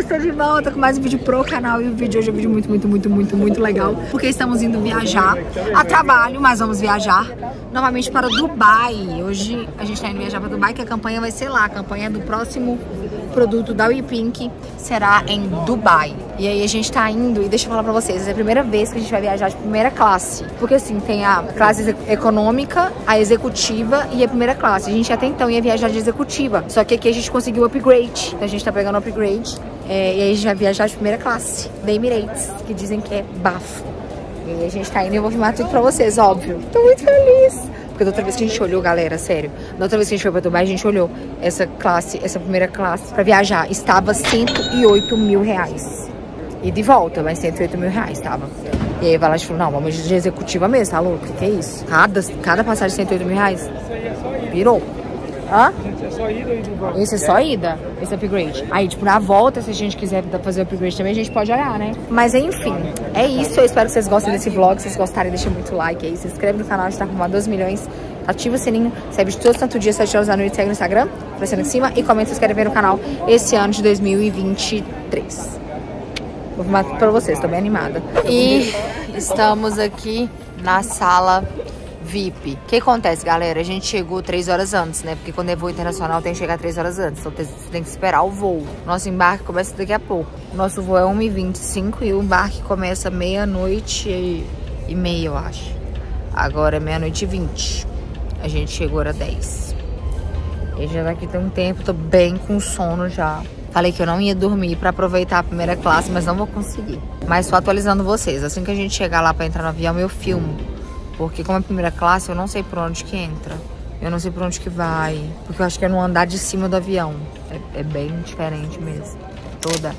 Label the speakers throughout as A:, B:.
A: Estou de volta com mais um vídeo pro canal. E o vídeo de hoje é um vídeo muito legal, porque estamos indo viajar a trabalho, mas vamos viajar novamente para Dubai. Hoje a gente está indo viajar para Dubai, que a campanha vai ser lá. A campanha do próximo produto da WePink será em Dubai. E aí a gente tá indo, e deixa eu falar pra vocês, é a primeira vez que a gente vai viajar de primeira classe. Porque assim, tem a classe econômica, a executiva e a primeira classe. A gente até então ia viajar de executiva, só que aqui a gente conseguiu o upgrade. Então a gente tá pegando o upgrade, e aí a gente vai viajar de primeira classe, da Emirates, que dizem que é bafo. E aí a gente tá indo e eu vou filmar tudo pra vocês, óbvio. Tô muito feliz. Porque da outra vez que a gente olhou, galera, sério, da outra vez que a gente foi pra Dubai, a gente olhou essa classe, essa primeira classe pra viajar, estava 108 mil reais. E de volta, mas 108 mil reais estava. E aí a Valente falou, não, vamos de executiva mesmo, tá louco? O que é isso? Cada passagem 108 mil reais? Virou. Hã? Esse é só ida, esse upgrade. Aí, tipo, na volta, se a gente quiser fazer o upgrade também, a gente pode olhar, né? Mas, enfim, é isso. Eu espero que vocês gostem desse vlog. Se vocês gostarem, deixa muito like aí. Se inscreve no canal, a gente tá com 12 milhões. Ativa o sininho, segue de todo santo dia, 7 horas da noite. Segue no Instagram, aparecendo em cima. E comenta se vocês querem ver no canal esse ano de 2023. Vou filmar tudo pra vocês, tô bem animada. E estamos aqui na sala VIP. O que acontece, galera? A gente chegou 3 horas antes, né? Porque quando é voo internacional tem que chegar 3 horas antes. Então você tem que esperar o voo. Nosso embarque começa daqui a pouco. O nosso voo é 1h25 e o embarque começa meia-noite e meia, eu acho. Agora é meia-noite e 20. A gente chegou às 10. E já daqui tem um tempo, tô bem com sono já. Falei que eu não ia dormir pra aproveitar a primeira classe, mas não vou conseguir. Mas tô atualizando vocês. Assim que a gente chegar lá pra entrar no avião, eu filmo. Porque como é primeira classe, eu não sei por onde que entra. Eu não sei por onde que vai. Porque eu acho que é no andar de cima do avião. É bem diferente mesmo. Toda.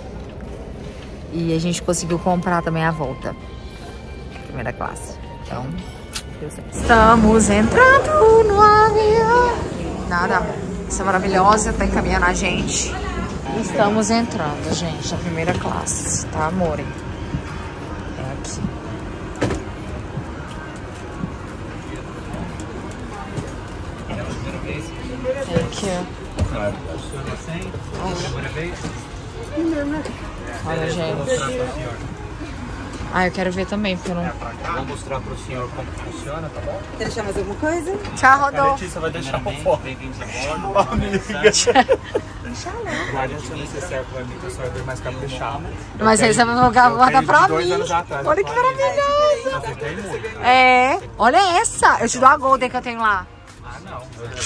A: E a gente conseguiu comprar também a volta. Primeira classe. Então, deu certo. Estamos entrando no avião. Nada. Essa maravilhosa tá encaminhando a gente. Estamos entrando, gente, na primeira classe, tá, amor? É aqui. É aqui, ó. Olha, gente. Ah, eu quero ver também, porque eu não...
B: Vou mostrar pro senhor como funciona, tá bom?
C: Quer deixar mais alguma coisa?
A: Tchau, Rodolfo.
B: A Letícia vai deixar o foco. Bem-vindos a bordo. Amiga. Guarde seu necessário para mim, que a senhora veio mais caprichado.
A: Mas aí você vai guardar pra mim. Olha que maravilhosa. É, olha essa. Eu te dou a Golden que eu tenho lá.
B: Ah, não.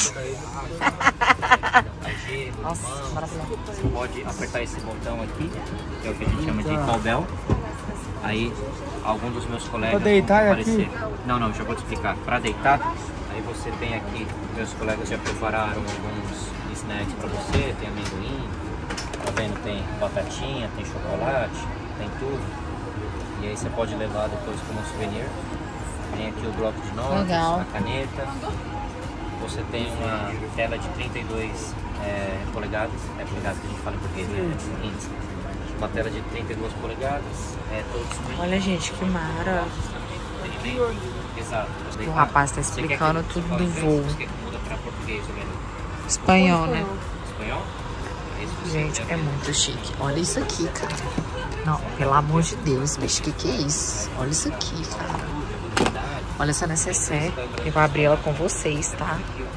A: Nossa, maravilhoso.
B: Você pode apertar esse botão aqui, que é o que a gente chama de call bell. Aí, algum dos meus colegas vão aparecer. Não, já vou te explicar. Para deitar, aí você tem aqui, meus colegas já prepararam alguns snacks para você. Tem amendoim, tá vendo? Tem batatinha, tem chocolate, tem tudo. E aí você pode levar depois como souvenir. Tem aqui o bloco de notas, a caneta. Você tem uma tela de 32 polegadas. É polegadas que a gente fala em português, né? Uma tela de 32 polegadas, todos.
A: Olha, gente, que mara.
B: Exato.
A: O rapaz tá explicando tudo do voo.
B: Muda para português,
A: espanhol, né?
B: Espanhol?
A: Gente, é muito chique. Olha isso aqui, cara. Não, pelo amor de Deus, bicho, que é isso? Olha isso aqui, cara. Olha essa necessaire. Eu vou abrir ela com vocês, tá?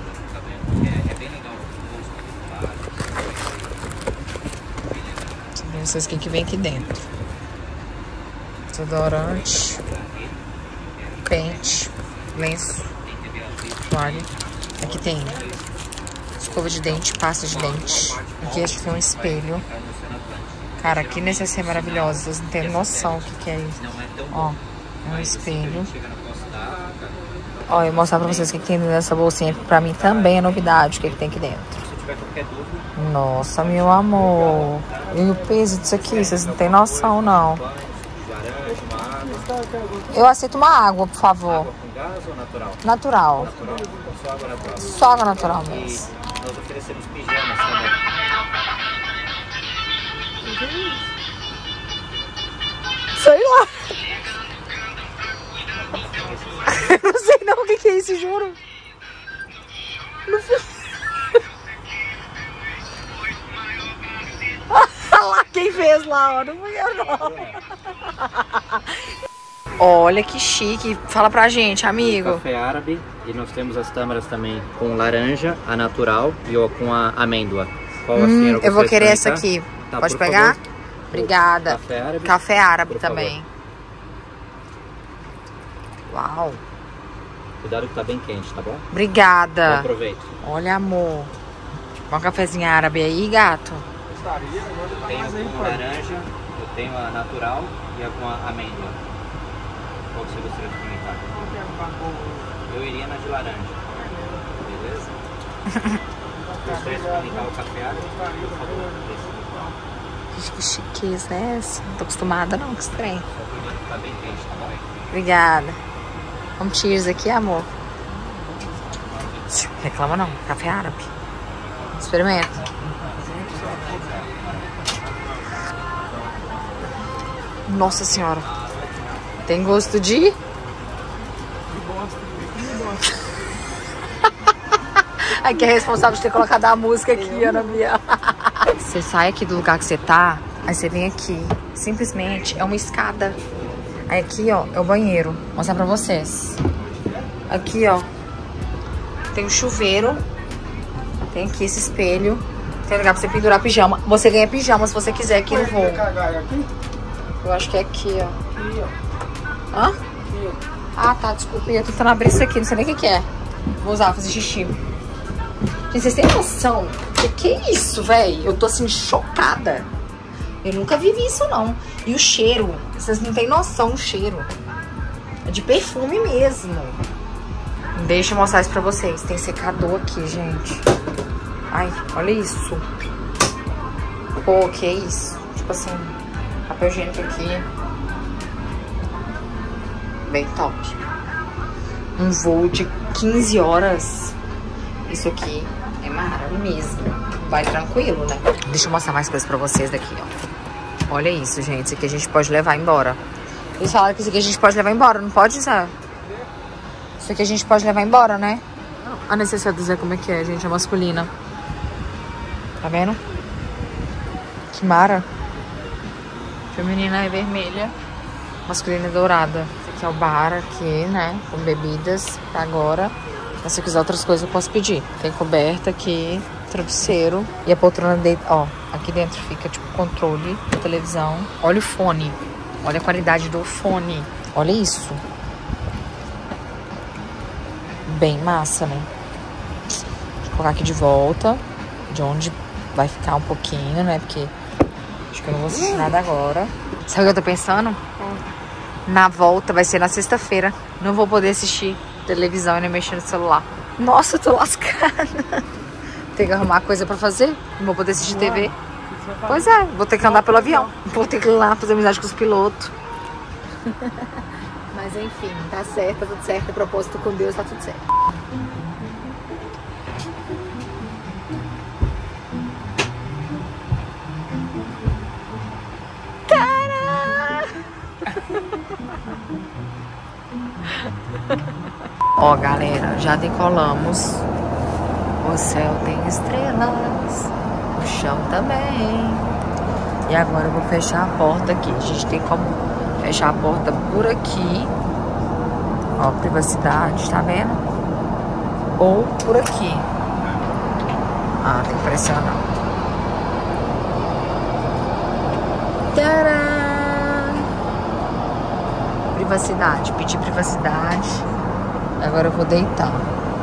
A: Vocês o que vem aqui dentro. Desodorante, pente, lenço, toalha. Aqui tem escova de dente, pasta de dente. Aqui acho que tem um espelho. Cara, que necessaire maravilhosa. Vocês não têm noção o que é isso. Ó, é um espelho. Ó, eu vou mostrar pra vocês o que tem dentro dessa bolsinha. Pra mim também é novidade o que tem aqui dentro. Nossa, meu amor. E o peso disso aqui, vocês não têm noção, não. Eu aceito uma água, por favor.
B: Água com gás ou natural?
A: Natural.
B: Só água natural.
A: Só água natural mesmo.
B: E nós oferecemos pijamas também.
A: Sei lá. Eu não sei não o que é isso, juro. Não sei. Olha lá, quem vê? fez lá, ó. Não fui eu, não. Olha que chique. Fala pra gente, amigo.
B: Café árabe. E nós temos as tâmaras também com laranja, a natural e com a amêndoa. Qual a senhora
A: eu vou querer essa aqui.
B: Tá,
A: pode pegar?
B: Favor.
A: Obrigada.
B: Café árabe?
A: Café árabe também. Favor. Uau.
B: Cuidado que tá bem quente, tá bom?
A: Obrigada.
B: Aproveita.
A: Olha, amor. Um cafezinho árabe aí, gato.
B: Eu tenho com laranja, eu tenho a natural e a com a amêndoa. Qual você gostaria de experimentar? Eu iria na de laranja. Beleza? Gostaria de experimentar o café árabe? Por favor.
A: Gente, que chiqueza é essa? Não tô acostumada não, que estranho.
B: Só cuidado que tá bem quente, tá bom?
A: Obrigada. Vamos cheers aqui, amor. Reclama não, café árabe. Experimenta. Nossa senhora. Tem gosto de... Aqui é responsável de ter colocado a música aqui, Ana Bia. Você sai aqui do lugar que você tá, aí você vem aqui. Simplesmente é uma escada. Aí aqui, ó, é o banheiro. Vou mostrar pra vocês. Aqui, ó, tem um chuveiro. Tem aqui esse espelho. Tem lugar pra você pendurar pijama. Você ganha pijama se você quiser aqui no voo. Eu acho que é aqui, ó. Hã? Ah, tá, desculpa. Eu tô tentando abrir isso aqui, não sei nem o que é. Vou usar, fazer xixi. Gente, vocês têm noção? Que é isso, velho? Eu tô assim, chocada. Eu nunca vivi isso, não. E o cheiro, vocês não têm noção do cheiro. É de perfume mesmo. Deixa eu mostrar isso pra vocês. Tem secador aqui, gente. Ai, olha isso. Pô, que é isso? Tipo assim, papel higiênico aqui. Bem top. Um voo de 15 horas. Isso aqui é maravilhoso mesmo. Vai tranquilo, né? Deixa eu mostrar mais coisas pra vocês daqui, ó. Olha isso, gente. Isso aqui a gente pode levar embora. Eles falaram que isso aqui a gente pode levar embora, não pode, Zé? Isso aqui a gente pode levar embora, né? A necessidade do Zé, como é que é, gente? É masculina. Tá vendo? Que mara. Feminina é vermelha. Masculina é dourada. Esse aqui é o bar aqui, né? Com bebidas pra agora. Mas se eu quiser outras coisas, eu posso pedir. Tem coberta aqui, travesseiro. E a poltrona dentro, ó. Aqui dentro fica, tipo, controle da televisão. Olha o fone. Olha a qualidade do fone. Olha isso. Bem massa, né? Deixa eu colocar aqui de volta. De onde vai ficar um pouquinho, né? Porque acho que eu não vou assistir nada agora. Sabe o que eu tô pensando? Na volta, vai ser na sexta-feira. Não vou poder assistir televisão e nem mexer no celular. Nossa, eu tô lascada. Tem que arrumar coisa pra fazer. Não vou poder assistir TV. Pois é, vou ter que andar pelo avião. Vou ter que ir lá fazer amizade com os pilotos. Mas enfim, tá certo, tá tudo certo. Propósito com Deus, tá tudo certo. Ó, galera, já decolamos. O céu tem estrelas, o chão também. E agora eu vou fechar a porta aqui. A gente tem como fechar a porta por aqui. Ó, privacidade, tá vendo? Ou por aqui. Ah, tem que pressionar. Tcharam! Privacidade, pedir privacidade. Agora eu vou deitar.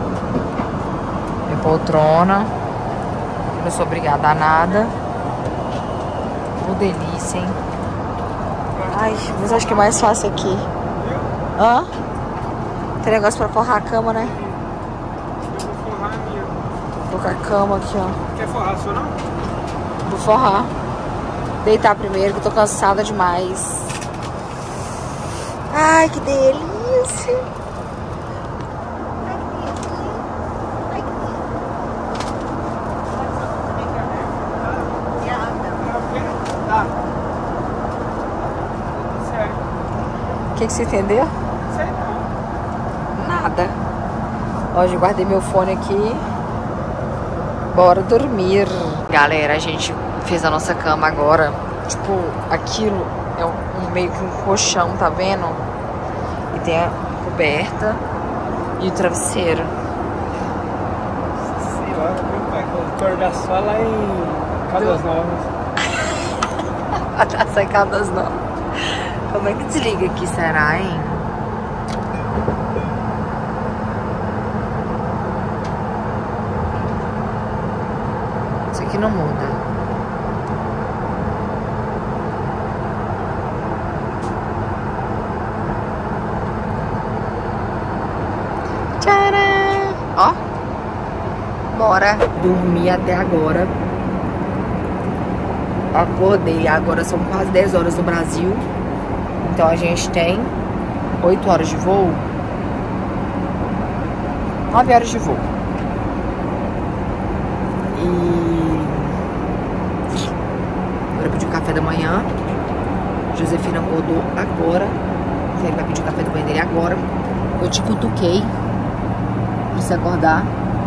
A: Minha poltrona. Não sou obrigada a nada. Que delícia, hein? Ai, mas acho que é mais fácil aqui. Hã? Tem negócio pra forrar a cama, né?
C: Vou forrar a minha.
A: Vou colocar a cama aqui, ó.
C: Quer forrar a sua, não?
A: Vou forrar. Deitar primeiro, que eu tô cansada demais. Ai, que delícia. O que você entendeu?
C: Sei não.
A: Nada. Hoje eu guardei meu fone aqui. Bora dormir. Galera, a gente fez a nossa cama agora. Tipo, aquilo é meio que um colchão, tá vendo? E tem a coberta e o travesseiro.
C: Senhora, meu pai, acordar só lá em Caldas Novas.
A: Atrás da Caldas Novas. Como é que desliga aqui, será, hein? Isso aqui não muda. Tcharam! Ó. Bora. Dormi até agora. Acordei. Agora são quase 10 horas no Brasil. Então a gente tem 8 horas de voo. 9 horas de voo. E agora pedir o café da manhã. Josefina acordou agora. Ele vai pedir o café da manhã dele agora. Eu te cutuquei pra você acordar.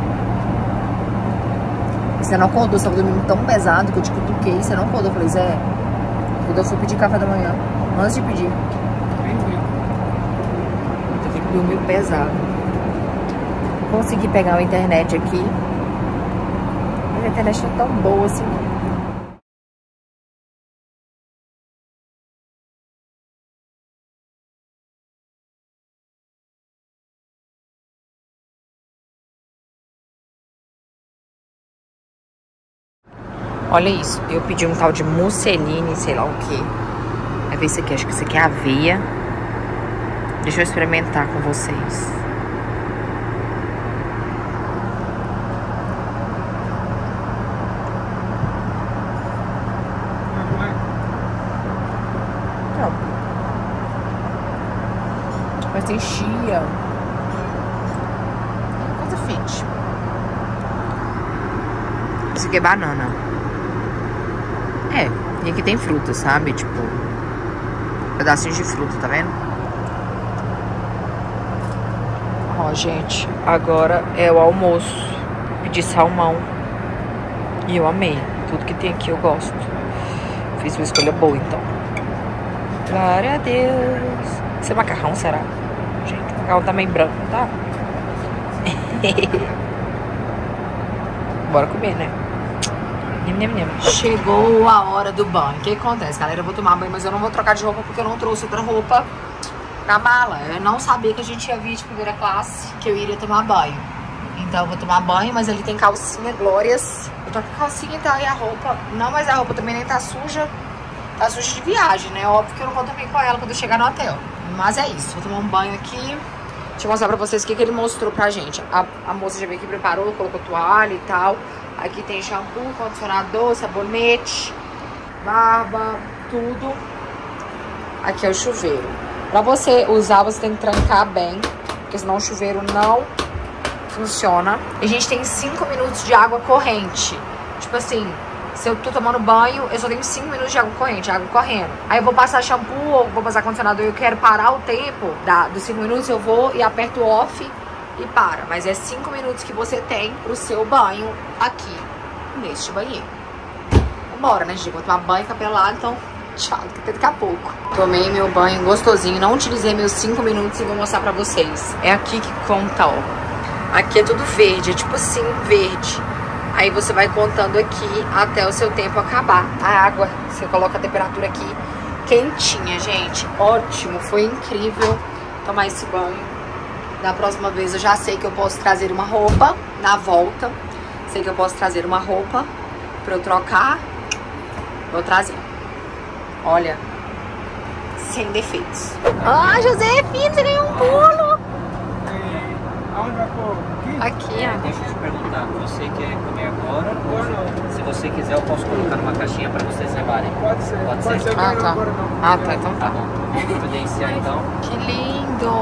A: Você não acordou, você tava dormindo tão pesado que eu te cutuquei. Você não acordou. Eu falei, Zé, quando eu fui pedir café da manhã, antes de pedir, eu fico dormindo pesado. Consegui pegar a internet aqui. Mas a internet não é tão boa assim. Olha isso, eu pedi um tal de musseline, sei lá o que. Vai ver isso aqui, acho que isso aqui é aveia. Deixa eu experimentar com vocês. Não. Mas tem chia. Coisa fit. Isso aqui é banana. É, e aqui tem fruta, sabe? Tipo, pedacinhos de fruta, tá vendo? Ó, gente, agora é o almoço. Pedi salmão. E eu amei. Tudo que tem aqui eu gosto. Fiz uma escolha boa, então. Glória a Deus. Isso é macarrão, será? Gente, o macarrão tá meio branco, tá? Bora comer, né? Chegou a hora do banho. O que acontece, galera? Eu vou tomar banho, mas eu não vou trocar de roupa porque eu não trouxe outra roupa na mala. Eu não sabia que a gente ia vir de primeira classe, que eu iria tomar banho. Então eu vou tomar banho, mas ali tem calcinha, glórias. Eu tô com a calcinha e tá aí a roupa. Não, mas a roupa também nem tá suja. Tá suja de viagem, né? Óbvio que eu não vou dormir com ela quando eu chegar no hotel. Mas é isso, vou tomar um banho aqui. Deixa eu mostrar pra vocês o que ele mostrou pra gente. A moça já veio aqui, preparou, colocou toalha e tal. Aqui tem shampoo, condicionador, sabonete, barba, tudo. Aqui é o chuveiro. Pra você usar, você tem que trancar bem, porque senão o chuveiro não funciona. E a gente tem 5 minutos de água corrente. Tipo assim, se eu tô tomando banho, eu só tenho 5 minutos de água corrente, água correndo. Aí eu vou passar shampoo ou vou passar condicionador e eu quero parar o tempo dos 5 minutos, eu vou e aperto off e para. Mas é 5 minutos que você tem pro seu banho aqui neste banheiro. Vambora, né, gente? Eu vou tomar banho capelado, então tchau, até daqui a pouco. Tomei meu banho gostosinho, não utilizei meus 5 minutos e vou mostrar pra vocês. É aqui que conta, ó. Aqui é tudo verde, é tipo assim, verde. Aí você vai contando aqui até o seu tempo acabar. A água, você coloca a temperatura aqui quentinha, gente. Ótimo, foi incrível tomar esse banho. Da próxima vez eu já sei que eu posso trazer uma roupa na volta. Sei que eu posso trazer uma roupa pra eu trocar. Vou trazer. Olha, sem defeitos. Ah, Josefina, você ganhou um pulo.
C: Aonde vai pôr?
A: Aqui, ó.
B: Deixa eu te perguntar, você quer comer agora? Ou não? Se você quiser, eu posso colocar numa caixinha pra vocês levarem.
C: Pode ser.
B: Pode ser?
A: Ah, tá. Ah, tá, então
B: Tá
A: tá.
B: bom. Vamos providenciar então.
A: Que lindo!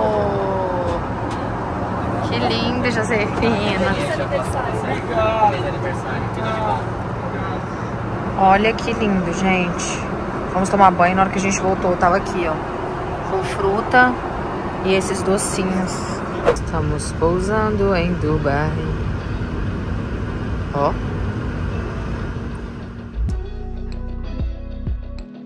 A: Que lindo, Josefina.
B: Feliz aniversário, tudo de bom.
A: Olha que lindo, gente. Vamos tomar banho. Na hora que a gente voltou, tava aqui, ó, com fruta e esses docinhos. Estamos pousando em Dubai. Ó.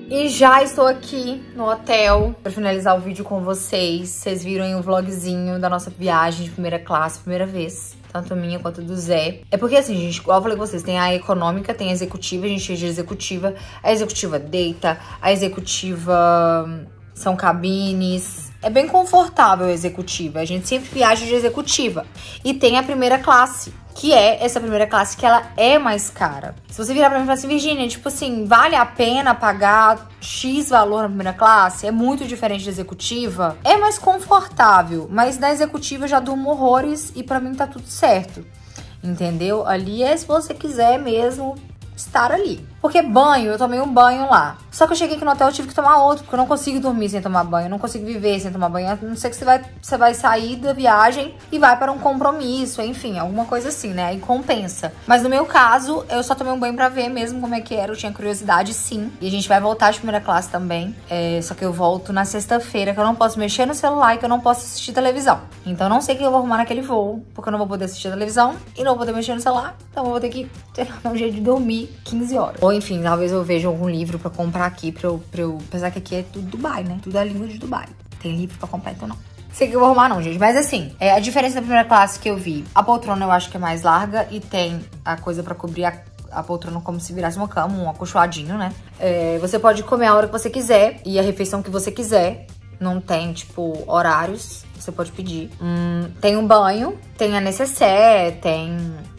A: E já estou aqui no hotel para finalizar o vídeo com vocês. Vocês viram aí o vlogzinho da nossa viagem de primeira classe, primeira vez. Tanto a minha quanto a do Zé. É porque assim, gente, igual eu falei com vocês, tem a econômica, tem a executiva, a gente fez de executiva. A executiva deita, a executiva são cabines. É bem confortável a executiva, a gente sempre viaja de executiva. E tem a primeira classe, que é essa primeira classe que ela é mais cara. Se você virar pra mim e falar assim, Virgínia, tipo assim, vale a pena pagar X valor na primeira classe? É muito diferente da executiva? É mais confortável, mas na executiva eu já durmo horrores e pra mim tá tudo certo. Entendeu? Ali é se você quiser mesmo estar ali. Porque banho, eu tomei um banho lá. Só que eu cheguei aqui no hotel, eu tive que tomar outro, porque eu não consigo dormir sem tomar banho, eu não consigo viver sem tomar banho. A não ser que você vai sair da viagem e vai para um compromisso, enfim, alguma coisa assim, né? Aí compensa. Mas no meu caso, eu só tomei um banho pra ver mesmo como é que era, eu tinha curiosidade, sim. E a gente vai voltar de primeira classe também. Só que eu volto na sexta-feira, que eu não posso mexer no celular e que eu não posso assistir televisão. Então eu não sei o que eu vou arrumar naquele voo, porque eu não vou poder assistir televisão e não vou poder mexer no celular. Então eu vou ter que ter um jeito de dormir 15 horas. Ou enfim, talvez eu veja algum livro pra comprar aqui, pra eu pensar que aqui é tudo Dubai, né? Tudo a língua de Dubai. Tem livro pra comprar, então não. Sei que eu vou arrumar não, gente. Mas assim, a diferença da primeira classe que eu vi, a poltrona eu acho que é mais larga e tem a coisa pra cobrir a poltrona como se virasse uma cama, um acolchoadinho, né? Você pode comer a hora que você quiser e a refeição que você quiser. Não tem, tipo, horários. Você pode pedir. Tem um banho, tem a necessaire, tem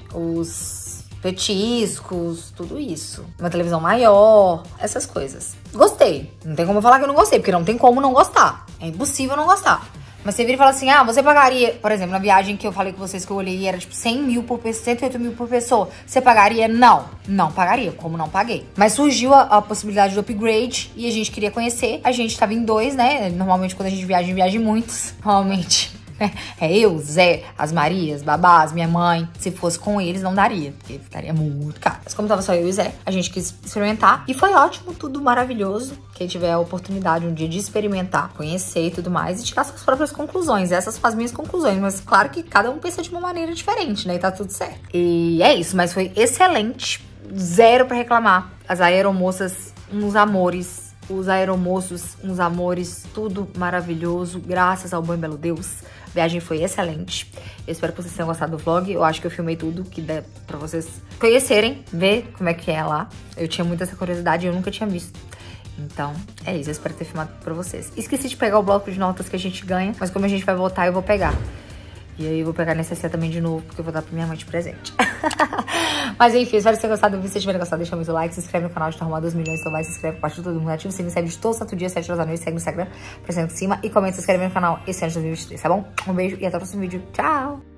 A: os petiscos, tudo isso. Uma televisão maior, essas coisas. Gostei. Não tem como eu falar que eu não gostei, porque não tem como não gostar. É impossível não gostar. Mas você vira e fala assim, você pagaria, por exemplo, na viagem que eu falei com vocês que eu olhei, era tipo 100 mil por pessoa, 108 mil por pessoa. Você pagaria? Não. Não pagaria, como não paguei. Mas surgiu a possibilidade do upgrade e a gente queria conhecer. A gente tava em 2, né? Normalmente quando a gente viaja em muitos. Normalmente. É eu, Zé, as Marias, babás, minha mãe. Se fosse com eles, não daria, porque ficaria muito caro. Mas como tava só eu e o Zé, a gente quis experimentar. E foi ótimo, tudo maravilhoso. Quem tiver a oportunidade um dia de experimentar, conhecer e tudo mais, e tirar suas próprias conclusões. Essas são as minhas conclusões, mas claro que cada um pensa de uma maneira diferente, né? E tá tudo certo. E é isso, mas foi excelente. Zero pra reclamar. As aeromoças, uns amores. Os aeromoços, uns amores, tudo maravilhoso, graças ao bom e belo Deus. A viagem foi excelente. Eu espero que vocês tenham gostado do vlog. Eu acho que eu filmei tudo que der pra vocês conhecerem, ver como é que é lá. Eu tinha muita essa curiosidade e eu nunca tinha visto. Então, é isso. Eu espero ter filmado pra vocês. Esqueci de pegar o bloco de notas que a gente ganha, mas como a gente vai voltar, eu vou pegar. E aí eu vou pegar a necessaire também de novo, porque eu vou dar pra minha mãe de presente. Mas enfim, espero que vocês tenham gostado do vídeo. Se tiverem gostado, deixa muito like, se inscreve no canal de arrumar 2 milhões, então vai, se inscreve, compartilha todo mundo, ativa o sininho, segue de todo santo dia, 7 horas da noite, segue no Instagram, presente em cima e comenta, se inscreve no canal esse ano de 2023, tá bom? Um beijo e até o próximo vídeo. Tchau!